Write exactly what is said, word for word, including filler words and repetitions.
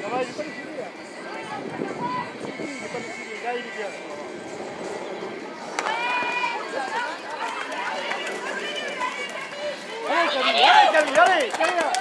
va, il est pas le filet. Il est pas le filet, là il est bien. Allez Camille, allez Camille, allez, allez.